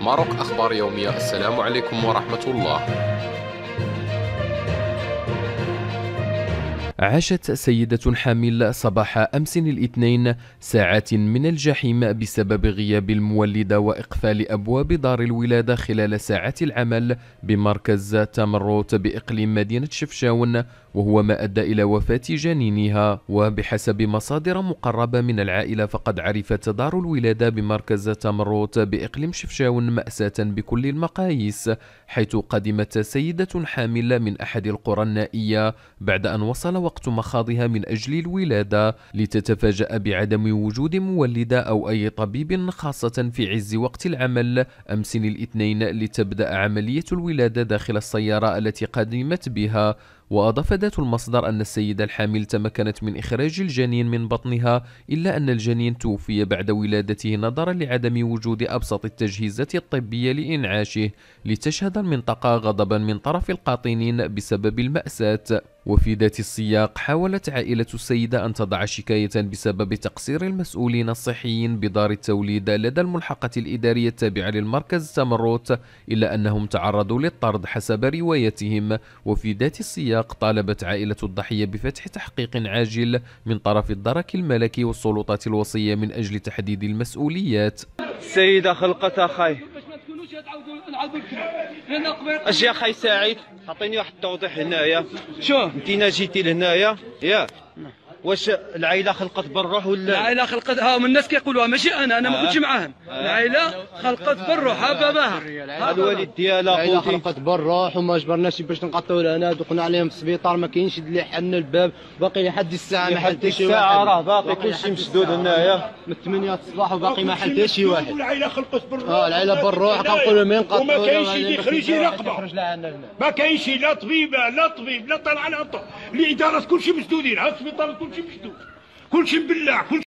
ماروك أخبار يومية. السلام عليكم ورحمة الله. عاشت سيدة حامل صباح أمس الاثنين ساعات من الجحيم بسبب غياب المولدة وإقفال أبواب دار الولادة خلال ساعات العمل بمركز تمروت بإقليم مدينة شفشاون، وهو ما أدى إلى وفاة جنينها. وبحسب مصادر مقربة من العائلة فقد عرفت دار الولادة بمركز تمروت بإقليم شفشاون مأساة بكل المقاييس، حيث قدمت سيدة حامل من أحد القرى النائية بعد أن وصل وقت مخاضها من أجل الولادة، لتتفاجأ بعدم وجود مولدة أو أي طبيب، خاصة في عز وقت العمل أمس الاثنين، لتبدأ عملية الولادة داخل السيارة التي قدمت بها. وأضاف ذات المصدر أن السيدة الحامل تمكنت من إخراج الجنين من بطنها، إلا أن الجنين توفي بعد ولادته نظرا لعدم وجود أبسط التجهيزات الطبية لإنعاشه، لتشهد المنطقة غضبا من طرف القاطنين بسبب المأساة. وفي ذات السياق حاولت عائلة السيدة أن تضع شكاية بسبب تقصير المسؤولين الصحيين بدار التوليد لدى الملحقة الإدارية التابعة للمركز تمروت، إلا أنهم تعرضوا للطرد حسب روايتهم. وفي ذات السياق طالبت عائلة الضحية بفتح تحقيق عاجل من طرف الدرك الملكي والسلطات الوصية من أجل تحديد المسؤوليات. السيدة خلقت أخي اش يا خي سعيد، عطيني واحد التوضيح هنايا. شوف انتينا جيتي لهنايا ياك، واش العائله خلقت بالروح ولا؟ العائله خلقت، ها من الناس كيقولوها، ماشي انا ما كنتش معاهم. العائله خلقت بالروح، ها باباها الوالد ديالها العائله خلقت بالروح وما جبرناش باش نقطعوا لهنا، دقنا عليهم في السبيطار ما كاينش اللي حل الباب، باقي لحد الساعه ما حل حتى شي واحد. الساعه راه باقي كلشي مسدود هنايا من 8 الصباح وباقي ما حل حتى شي واحد. العائله خلقت بالروح، العائله بالروح كنقولوا مين قطعوا وما كاينش اللي يخرج يراقبها، ما كاينش لا طبيب لا طلع على الاداره كلشي مسدودين، ها السبيطار كلشي مسدود، كلشي مبلع، كلشي